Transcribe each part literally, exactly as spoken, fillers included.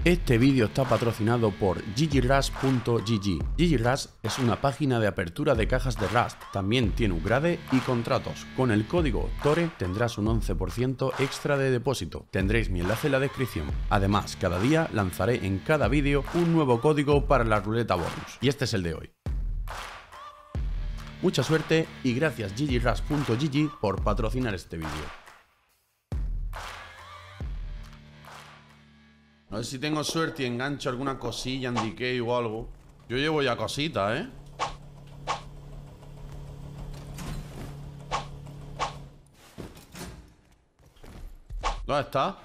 Este vídeo está patrocinado por G G Rust punto G G. G G Rust es una página de apertura de cajas de Rust. También tiene upgrade y contratos. Con el código TORE tendrás un once por ciento extra de depósito. Tendréis mi enlace en la descripción. Además, cada día lanzaré en cada vídeo un nuevo código para la ruleta bonus. Y este es el de hoy. Mucha suerte y gracias G G Rust punto G G por patrocinar este vídeo. A ver si tengo suerte y engancho alguna cosilla en D K o algo. Yo llevo ya cositas, ¿eh? ¿Dónde está?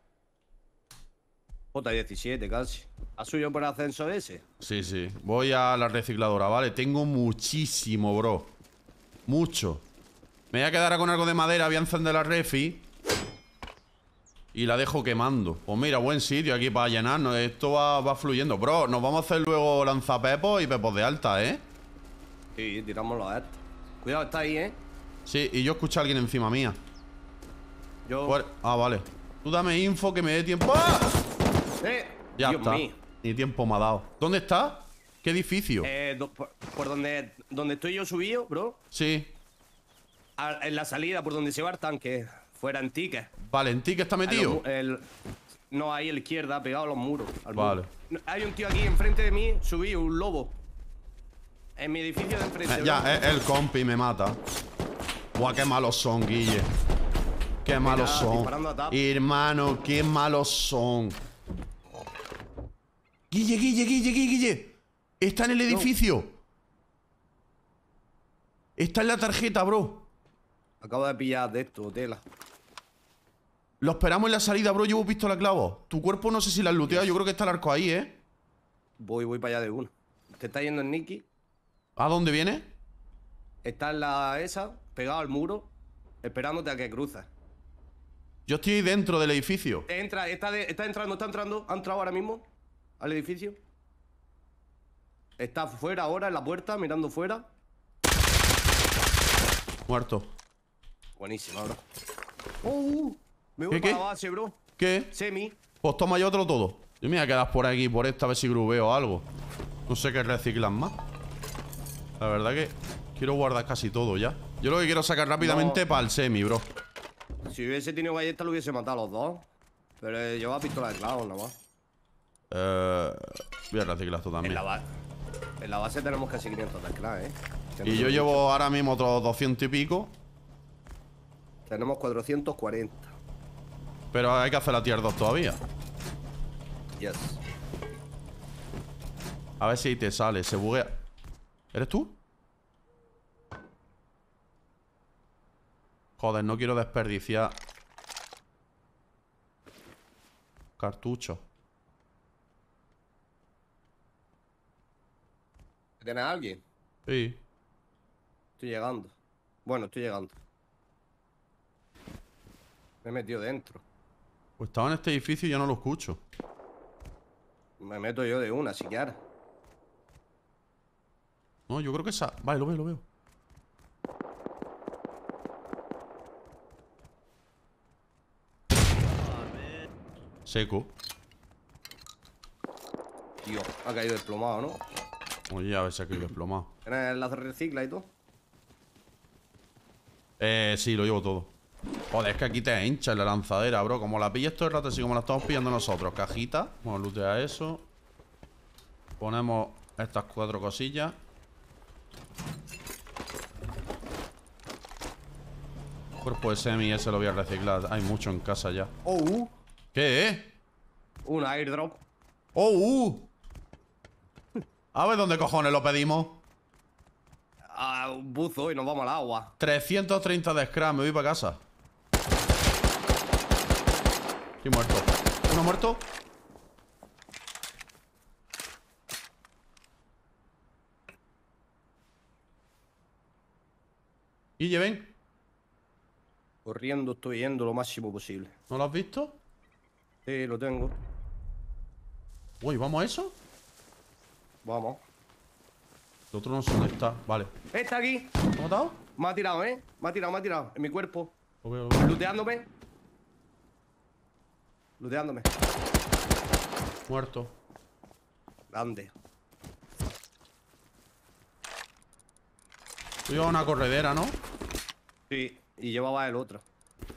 J diecisiete casi. ¿Has subido por ascenso ese? Sí, sí. Voy a la recicladora, ¿vale? Tengo muchísimo, bro. Mucho. Me voy a quedar con algo de madera. Voy a encender la refi y la dejo quemando. Pues mira, buen sitio aquí para llenarnos. Esto va, va fluyendo. Bro, nos vamos a hacer luego lanzapepos y pepos de alta, ¿eh? Sí, tirámoslo a esto. Cuidado, está ahí, ¿eh? Sí, y yo escucho a alguien encima mía. Yo... Pues, ah, vale. Tú dame info que me dé tiempo. ¡Ah! ¡Eh! Ya Dios está. mío. Ni tiempo me ha dado. ¿Dónde está? ¿Qué edificio? Eh, do, por, por donde, donde estoy yo subido, bro. Sí. A, en la salida, por donde se va el tanque. Fuera en ticket. Vale, ¿en ti que está metido? El, no, ahí a la izquierda, pegado a los muros. Al Vale. muro. Hay un tío aquí enfrente de mí, subido, un lobo. En mi edificio de enfrente. Eh, ya, es el compi me mata. Buah, qué malos son, Guille. Qué malos son. Hermano, qué malos son. Guille, Guille, Guille, Guille, Guille. Está en el edificio. No. Está en la tarjeta, bro. Acabo de pillar de esto, tela. Lo esperamos en la salida, bro. Llevo pistola clavo. Tu cuerpo no sé si la has looteado. Yo creo que está el arco ahí, ¿eh? Voy, voy para allá de uno. ¿Te está yendo el Nicky? ¿A dónde viene? Está en la esa, pegado al muro, esperándote a que cruces. Yo estoy ahí dentro del edificio. Entra, está, de, está entrando, está entrando. Ha entrado ahora mismo al edificio. Está fuera ahora, en la puerta, mirando fuera. Muerto. Buenísimo, bro. Uh, me voy ¿Qué, para qué? la base, bro. ¿Qué? Semi. Pues toma yo otro todo. Yo me voy a quedar por aquí, por esta, a ver si grubeo algo. No sé qué reciclan más. La verdad que quiero guardar casi todo ya. Yo lo que quiero sacar rápidamente no. Para el semi, bro. Si hubiese tenido ballesta lo hubiese matado a los dos. Pero eh, lleva pistola de clavo nada más. Eh, voy a reciclar esto también. En la, ba en la base tenemos casi quinientos de crack, eh. Y yo llevo ahora mismo otros doscientos y pico. Tenemos cuatrocientos cuarenta. Pero hay que hacer la tier dos todavía. Yes. A ver si te sale, se buguea. ¿Eres tú? Joder, no quiero desperdiciar cartuchos. ¿Tienes a alguien? Sí. Estoy llegando. Bueno, estoy llegando. Me he metido dentro. Pues estaba en este edificio y ya no lo escucho. Me meto yo de una, si quieres. No, yo creo que esa... Vale, lo veo, lo veo. Seco. Tío, ha caído desplomado, ¿no? Oye, a ver si ha caído desplomado. ¿Tienes el láser recicla y todo? Eh, sí, lo llevo todo. Joder, es que aquí te hincha en la lanzadera, bro. Como la pillas todo el rato, así como la estamos pillando nosotros. Cajita. Vamos a lootear eso. Ponemos estas cuatro cosillas. Cuerpo de semi, ese lo voy a reciclar. Hay mucho en casa ya. Oh, uh. ¿Qué es? Un airdrop. Oh, uh. A ver dónde cojones lo pedimos. A un buzo y nos vamos al agua. trescientos treinta de scrap, me voy para casa. Estoy muerto. ¿Uno muerto? Guille, ven. Corriendo, estoy yendo lo máximo posible. ¿No lo has visto? Sí, lo tengo. Uy, ¿vamos a eso? Vamos. El otro no sé dónde está. Vale. Está aquí. ¿Lo has matado? Me ha tirado, ¿eh? Me ha tirado, me ha tirado. En mi cuerpo. Lo veo, lo veo. Looteándome. Looteándome. Muerto. Grande. Tú llevas una corredera, ¿no? Sí, y llevaba el otro.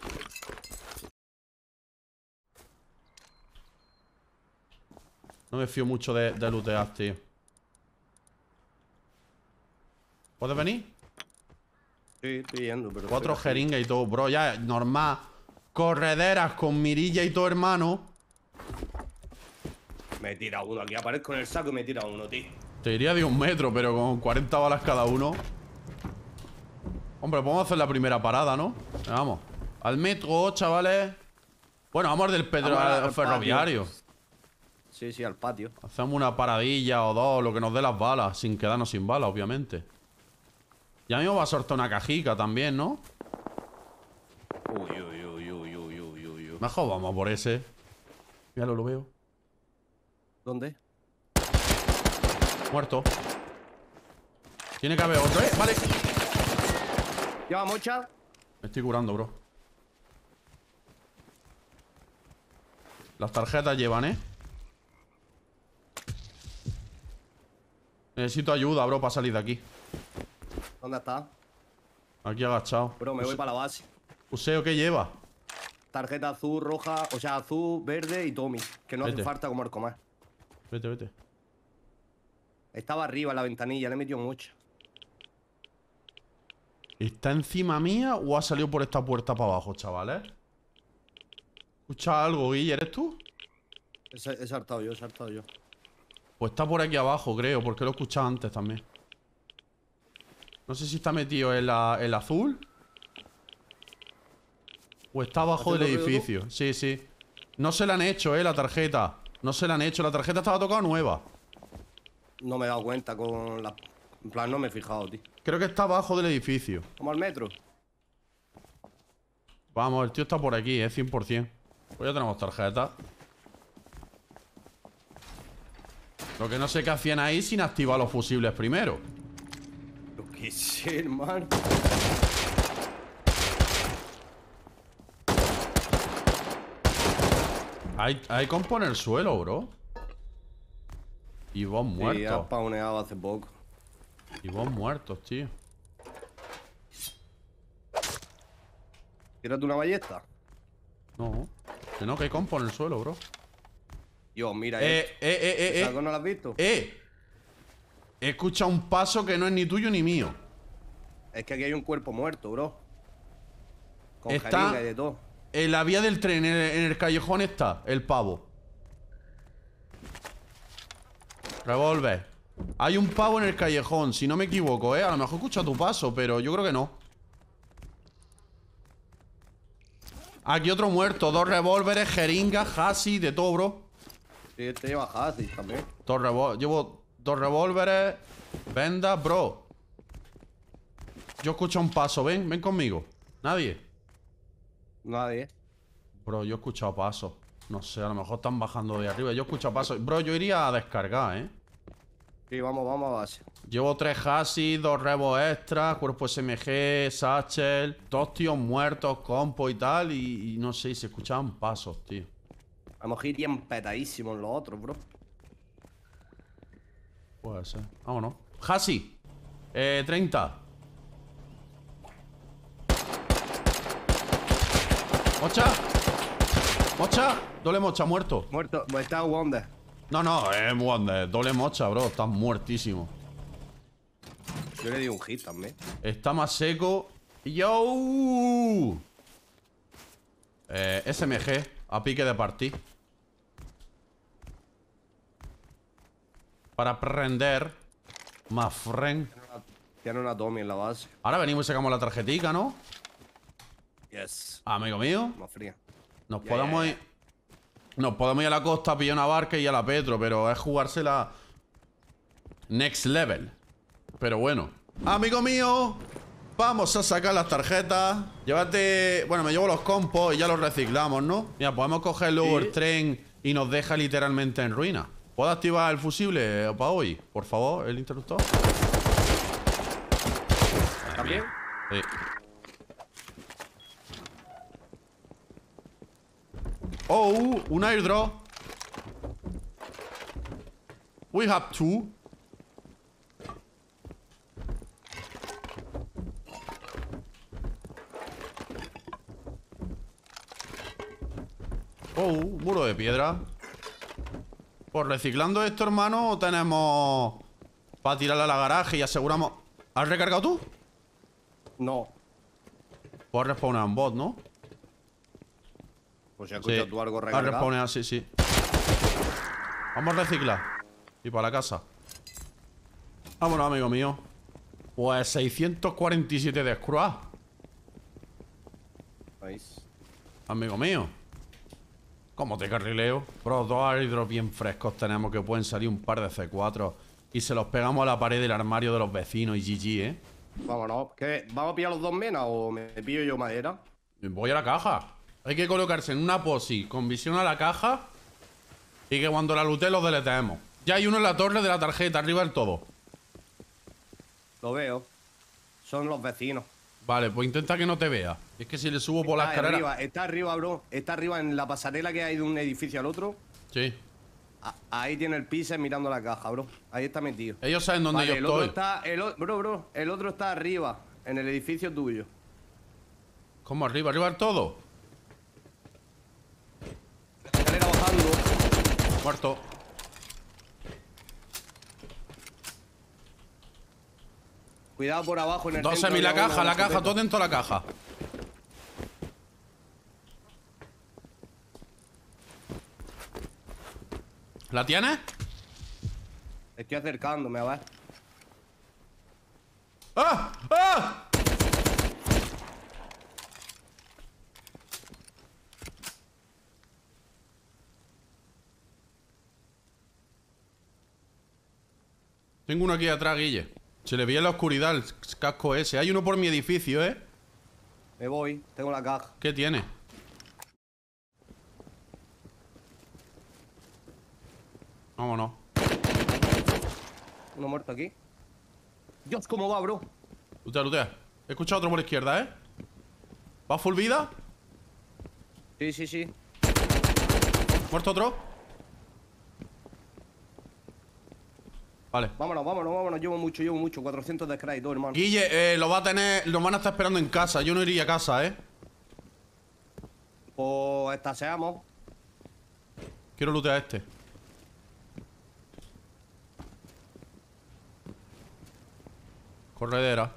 No me fío mucho de, de lootear, tío. ¿Puedes venir? Sí, estoy yendo, pero... Cuatro jeringas y todo, bro. Ya, normal. Correderas con mirilla y todo, hermano. Me he tirado uno. Aquí aparezco en el saco y me he tirado uno, tío. Te diría de un metro, pero con cuarenta balas cada uno. Hombre, podemos hacer la primera parada, ¿no? Vamos. Al metro, chavales. Bueno, vamos al del Pedro Vamos al- al al ferroviario. Sí, sí, al patio. Hacemos una paradilla o dos, lo que nos dé las balas, sin quedarnos sin balas, obviamente. Ya mismo va a soltar una cajica también, ¿no? Uy, uy, uy, uy, uy, uy, uy, uy. Mejor vamos por ese. Míralo, lo veo. ¿Dónde? Muerto. Tiene que haber otro, ¿eh? Vale. ¿Lleva mocha? Me estoy curando, bro. Las tarjetas llevan, ¿eh? Necesito ayuda, bro, para salir de aquí. ¿Dónde está? Aquí agachado. Bro, me voy para la base. ¿Useo qué lleva? Tarjeta azul, roja, o sea, azul, verde y Tommy. Que no Vete. hace falta como arco más. Vete, vete. Estaba arriba en la ventanilla, le he metido mucho. ¿Está encima mía o ha salido por esta puerta para abajo, chavales? ¿Escucha algo, Guille? ¿Eres tú? He, he saltado yo, he saltado yo. Pues está por aquí abajo, creo, porque lo he escuchado antes también. No sé si está metido en la, el azul. O está abajo del ¿Haciendo ruido edificio. Sí, sí. No se la han hecho, eh, la tarjeta. No se la han hecho. La tarjeta estaba tocada nueva. No me he dado cuenta con la... En plan, no me he fijado, tío. Creo que está abajo del edificio. Vamos al metro. Vamos, el tío está por aquí, eh, cien por cien. Pues ya tenemos tarjeta. Lo que no sé qué hacían ahí sin activar los fusibles primero. Lo que sé, hermano. Hay, hay compo en el suelo, bro. Y vos Sí, ha muertos. spawneado hace poco. Y vos muertos, tío. ¿Tírate una ballesta? No. Que no, que hay compo en el suelo, bro. Yo, mira, Eh, esto. eh, eh, eh, ¿Algo eh. no lo has visto? Eh. He escuchado un paso que no es ni tuyo ni mío. Es que aquí hay un cuerpo muerto, bro. Con Está- jeringa y de todo. En la vía del tren, en el, en el callejón está el pavo. Revolver. Hay un pavo en el callejón, si no me equivoco, ¿eh? A lo mejor escucha tu paso, pero yo creo que no. Aquí otro muerto. Dos revólveres, jeringas, hasi, de todo, bro. Sí, este lleva Hazi también. Dos revol- Llevo dos revólveres, vendas, bro. Yo escucho un paso, ven, ven conmigo. Nadie. Nadie. Bro, yo he escuchado pasos. No sé, a lo mejor están bajando de arriba. Yo he escuchado pasos. Bro, yo iría a descargar, ¿eh? Sí, vamos, vamos a base. Llevo tres hasis, dos rebos extras, cuerpo S M G, satchel, dos tíos muertos, compo y tal. Y, y no sé, se escuchaban pasos, tío. A lo mejor irían petadísimos los otros, bro. Puede ser. Vámonos. Hasi. Eh, treinta. ¡Mocha! ¡Mocha! Doble mocha, muerto. Muerto. Pues está Wonder. No, no, es Wonder. Doble mocha, bro. Estás muertísimo. Yo le di un hit también. Está más seco. ¡Yo! Eh, S M G. A pique de partir. Para prender. Más friend. Tiene una Tommy en la base. Ahora venimos y sacamos la tarjetica, ¿no? Yes. Amigo mío. Más fría. Nos Ya, podemos ya, ir. Nos podemos ir a la costa, pillar una barca y ir a la Petro, pero es jugársela next level. Pero bueno. Amigo mío, vamos a sacar las tarjetas. Llévate. Bueno, me llevo los compos y ya los reciclamos, ¿no? Mira, podemos coger luego Sí. el tren y nos deja literalmente en ruina. ¿Puedo activar el fusible para hoy? Por favor, el interruptor. ¿También? Sí. Oh, un airdrop. We have two. Oh, muro de piedra. Pues reciclando esto, hermano, tenemos para tirarle a la garaje y aseguramos... ¿Has recargado tú? No. Pues respawnar un bot, ¿no? Pues si has escuchado Sí. tú algo Has recargado. respawneado, sí, sí. Vamos a reciclar. Y para la casa. Vámonos, amigo mío. Pues seiscientos cuarenta y siete de scrap. ¿Veis? Amigo mío. ¿Cómo te carrileo? Bro, dos airdrops bien frescos tenemos que pueden salir un par de C cuatro. Y se los pegamos a la pared del armario de los vecinos y G G, ¿eh? Vámonos. ¿Qué? ¿Vamos a pillar los dos menas o me pillo yo madera? Voy a la caja. Hay que colocarse en una posi con visión a la caja. Y que cuando la lute los deleteemos. Ya hay uno en la torre de la tarjeta, arriba del todo. Lo veo. Son los vecinos. Vale, pues intenta que no te vea. Es que si le subo por la Está escalera... arriba, está arriba, bro. Está arriba en la pasarela que hay de un edificio al otro. Sí. A- ahí tiene el piso mirando la caja, bro. Ahí está metido. Ellos saben dónde Vale, yo el estoy. otro está, el, o- bro, bro, el otro está arriba, en el edificio tuyo. ¿Cómo arriba? ¿Arriba del todo? Escalera bajando. Muerto. Cuidado por abajo en el Dos centro, semi la había uno caja, con la caja, escopeta. todo dentro de la caja. ¿La tienes? Estoy acercándome, a ver. ¡Ah! ¡Ah! Tengo uno aquí atrás, Guille. Se le veía en la oscuridad el casco ese. Hay uno por mi edificio, ¿eh? Me voy, tengo la caja. ¿Qué tiene? Vámonos. Uno muerto aquí. Dios, ¿cómo va, bro? Lutea, lutea. He escuchado otro por la izquierda, ¿eh? ¿Va full vida? Sí, sí, sí. ¿Muerto otro? Vale. Vámonos, vámonos, vámonos. Llevo mucho, llevo mucho. cuatrocientos de scrap y todo, hermano. Guille, eh, lo va a tener... Lo van a estar esperando en casa. Yo no iría a casa, ¿eh? Pues estaseamos. Quiero lootear a este. Corredera.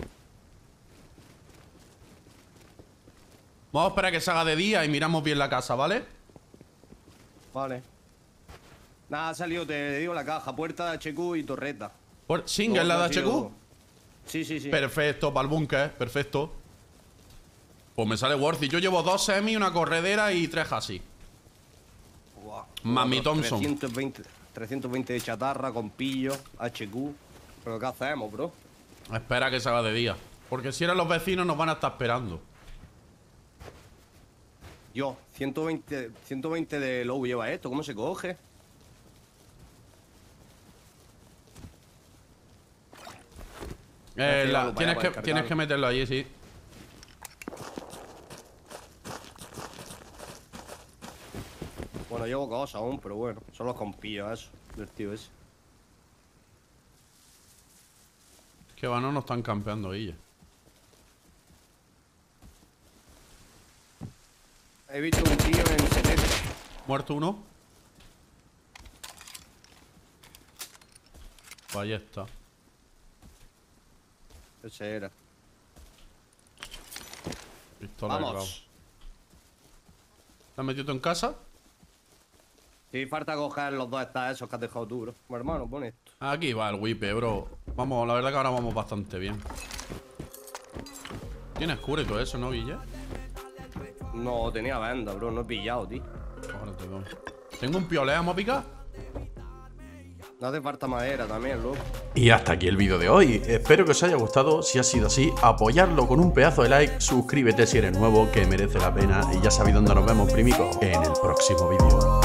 Vamos a esperar a que se haga de día y miramos bien la casa, ¿vale? Vale. Nada, ha salido, te digo la caja. Puerta de H Q y torreta. Por... ¿Single la de H Q? Sí, sí, sí. Perfecto, para el búnker, perfecto. Pues me sale worthy. Yo llevo dos semi, una corredera y tres así. Buah. Más mi Otros Thompson. trescientos veinte, trescientos veinte de chatarra con pillo, H Q. ¿Pero qué hacemos, bro? Espera que se haga de día. Porque si eran los vecinos nos van a estar esperando. Yo, ciento veinte, ciento veinte de low lleva esto. ¿Cómo se coge? Eh, que la- llevarlo para tienes, allá que, para tienes descargarlo. que meterlo allí, sí. Bueno, llevo cosas aún, pero bueno. Son los compillos, eso. Del tío ese. Que van, no nos están campeando, Guille. He visto un tío en setenta. Muerto uno. Pues ahí está. Ese era. Pistola de clavo. Vamos. ¿Te has metido tú en casa? Sí, falta coger los dos estas esos que has dejado tú, bro. Bueno, hermano, pon esto. Aquí va el whipe, bro. Vamos, la verdad que ahora vamos bastante bien. Tienes cura y todo eso, ¿no, Guille? No tenía venda, bro. No he pillado, tío. Ahora te doy. Tengo un piolet, ¿vamos a picar? No hace falta madera también, loco. Y hasta aquí el vídeo de hoy. Espero que os haya gustado. Si ha sido así, apoyarlo con un pedazo de like. Suscríbete si eres nuevo, que merece la pena. Y ya sabéis dónde nos vemos, primico, en el próximo vídeo.